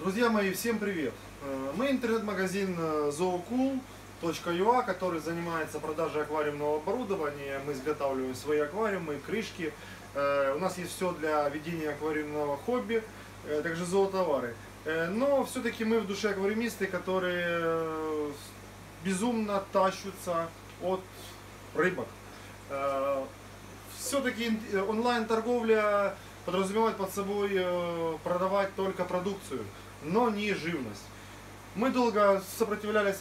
Друзья мои, всем привет! Мы интернет-магазин zoocool.ua, который занимается продажей аквариумного оборудования. Мы изготавливаем свои аквариумы, крышки. У нас есть все для ведения аквариумного хобби, также зоотовары. Но все-таки мы в душе аквариумисты, которые безумно тащатся от рыбок. Все-таки онлайн-торговля подразумевает под собой продавать только продукцию, но не живность. Мы долго сопротивлялись,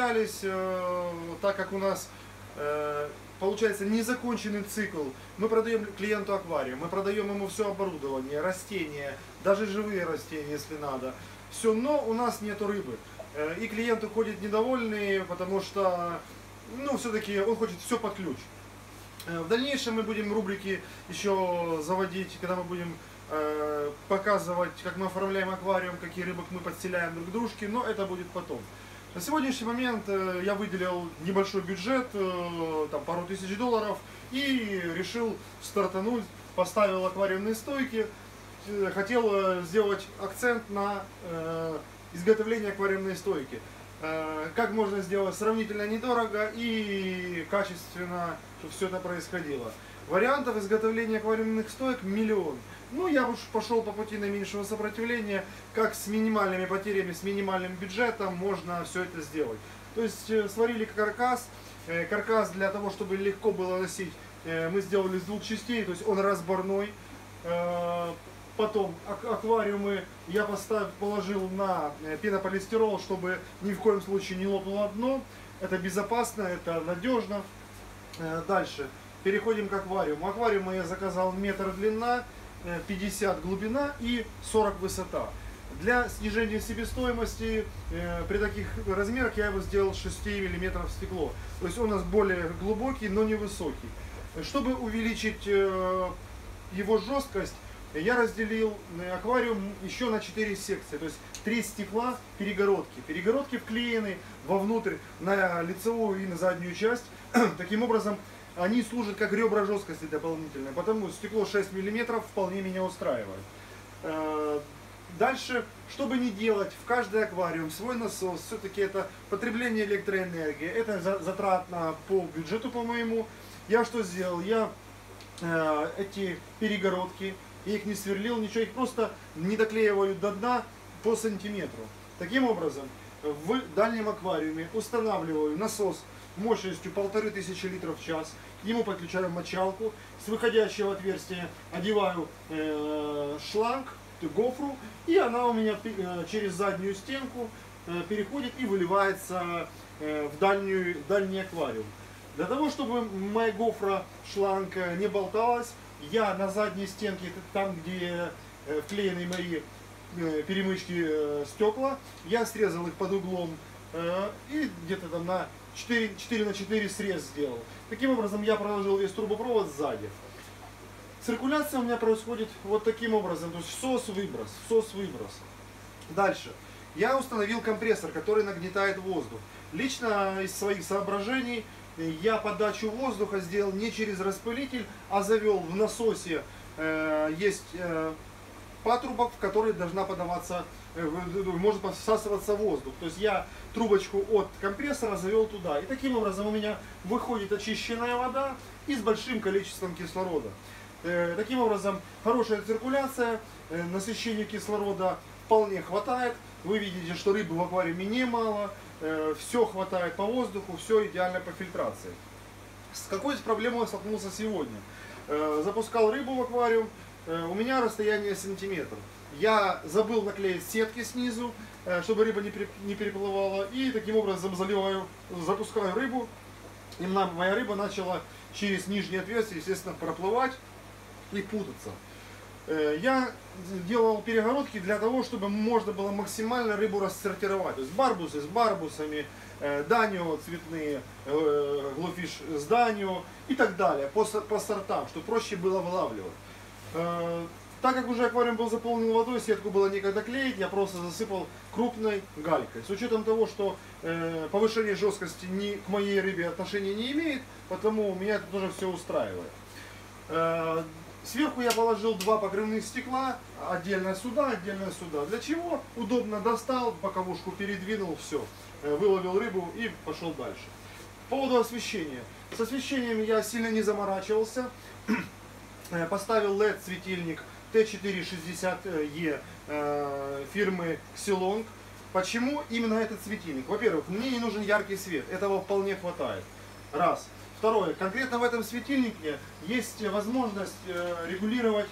так как у нас получается незаконченный цикл. Мы продаем клиенту аквариум, мы продаем ему все оборудование, растения, даже живые растения, если надо. Все, но у нас нету рыбы. И клиент уходит недовольный, потому что все-таки он хочет все под ключ. В дальнейшем мы будем рубрики еще заводить, когда мы будем показывать, как мы оформляем аквариум, какие рыбок мы подселяем друг к дружке, но это будет потом. На сегодняшний момент я выделил небольшой бюджет, там пару тысяч долларов, и решил стартануть, поставил аквариумные стойки, хотел сделать акцент на изготовление аквариумной стойки. Как можно сделать сравнительно недорого и качественно, чтобы все это происходило. Вариантов изготовления аквариумных стоек миллион. Ну, я уж пошел по пути наименьшего сопротивления, как с минимальными потерями, с минимальным бюджетом можно все это сделать. То есть сварили каркас. Каркас для того, чтобы легко было носить, мы сделали из двух частей, то есть он разборной. Потом аквариумы я положил на пенополистирол, чтобы ни в коем случае не лопнуло дно. Это безопасно, это надежно. Дальше переходим к аквариуму. Аквариум я заказал метр длина, 50 глубина и 40 высота. Для снижения себестоимости при таких размерах я его сделал 6 мм стекло. То есть он у нас более глубокий, но не высокий. Чтобы увеличить его жесткость, я разделил аквариум еще на 4 секции, то есть 3 стекла перегородки. Перегородки вклеены вовнутрь на лицевую и на заднюю часть. Таким образом, они служат как ребра жесткости дополнительные, потому стекло 6 мм вполне меня устраивает. Дальше, чтобы не делать в каждый аквариум свой насос, все-таки это потребление электроэнергии, это затратно по бюджету по моему. Я что сделал? Я эти перегородки, я их не сверлил, ничего, их просто не доклеиваю до дна по сантиметру. Таким образом, в дальнем аквариуме устанавливаю насос мощностью 1500 литров в час, к нему подключаю мочалку, с выходящего отверстия одеваю шланг, гофру, и она у меня через заднюю стенку переходит и выливается в дальний аквариум. Для того, чтобы моя гофра шланг не болталась, я на задней стенке, там где вклеены мои перемычки стекла, я срезал их под углом и где-то там на 4 на 4 срез сделал. Таким образом я проложил весь трубопровод сзади. Циркуляция у меня происходит вот таким образом, то есть сос-выброс. Дальше. Я установил компрессор, который нагнетает воздух. Лично из своих соображений я подачу воздуха сделал не через распылитель, а завел в насосе, есть патрубок, в который должна подаваться, может всасываться воздух. То есть я трубочку от компрессора завел туда. И таким образом у меня выходит очищенная вода и с большим количеством кислорода. Таким образом хорошая циркуляция, насыщение кислорода вполне хватает. Вы видите, что рыбы в аквариуме немало. Все хватает по воздуху, все идеально по фильтрации. С какой проблемой я столкнулся сегодня? Запускал рыбу в аквариум, у меня расстояние сантиметр. Я забыл наклеить сетки снизу, чтобы рыба не переплывала, и таким образом запускаю рыбу, и моя рыба начала через нижнее отверстие, естественно, проплывать и путаться. Я делал перегородки для того, чтобы можно было максимально рыбу рассортировать. То есть барбусы с барбусами, данио цветные, глофиш с данио и так далее, по сортам, чтобы проще было вылавливать. Так как уже аквариум был заполнен водой, сетку было некогда клеить, я просто засыпал крупной галькой. С учетом того, что повышение жесткости к моей рыбе отношения не имеет, потому меня это тоже все устраивает. Сверху я положил 2 покрывных стекла, отдельно сюда, отдельно сюда. Для чего? Удобно достал, боковушку передвинул, все. Выловил рыбу и пошел дальше. По поводу освещения. С освещением я сильно не заморачивался. Поставил LED светильник T460E фирмы Xilong. Почему именно этот светильник? Во-первых, мне не нужен яркий свет, этого вполне хватает. Раз. Второе, конкретно в этом светильнике есть возможность регулировать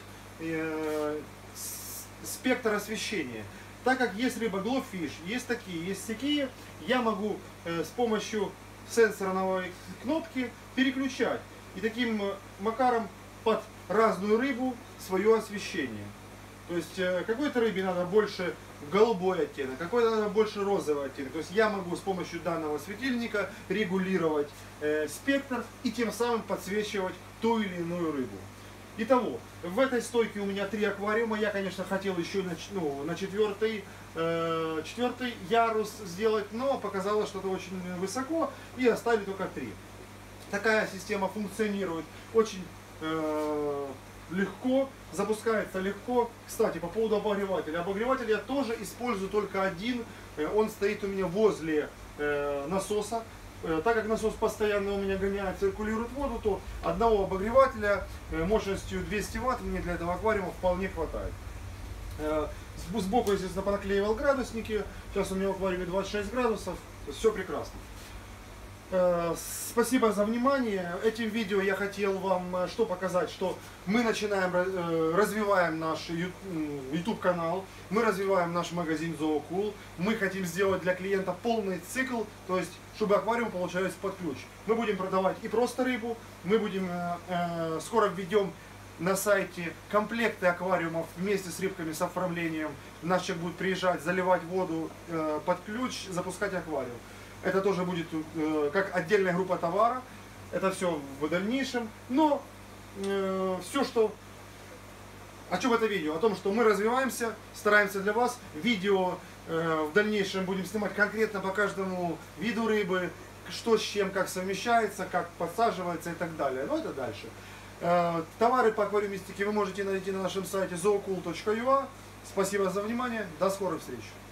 спектр освещения. Так как есть рыба Glowfish, есть такие, я могу с помощью сенсорной кнопки переключать. И таким макаром под разную рыбу свое освещение. То есть какой-то рыбе надо больше голубой оттенок, какой-то надо больше розовый оттенок. То есть я могу с помощью данного светильника регулировать спектр и тем самым подсвечивать ту или иную рыбу. Итого, в этой стойке у меня 3 аквариума. Я, конечно, хотел еще на четвертый ярус сделать, но показалось что-то очень высоко и оставили только 3. Такая система функционирует очень легко, запускается легко. Кстати, по поводу обогревателя. Обогреватель я тоже использую только один. Он стоит у меня возле насоса. Так как насос постоянно у меня гоняет, циркулирует воду, то одного обогревателя мощностью 200 Вт мне для этого аквариума вполне хватает. Сбоку, естественно, понаклеивал градусники. Сейчас у меня в аквариуме 26 градусов. Все прекрасно. Спасибо за внимание. Этим видео я хотел вам что показать, что мы развиваем наш YouTube канал, мы развиваем наш магазин ZooCool, мы хотим сделать для клиента полный цикл, то есть чтобы аквариум получался под ключ. Мы будем продавать и просто рыбу, мы будем скоро введем на сайте комплекты аквариумов вместе с рыбками, с оформлением. Наш человек будет приезжать, заливать воду под ключ, запускать аквариум. Это тоже будет как отдельная группа товара. Это все в дальнейшем. Но все, что... О чем это видео? О том, что мы развиваемся, стараемся для вас. Видео в дальнейшем будем снимать конкретно по каждому виду рыбы. Что с чем, как совмещается, как подсаживается и так далее. Но это дальше. Товары по аквариумистике вы можете найти на нашем сайте zoocool.ua. Спасибо за внимание. До скорых встреч.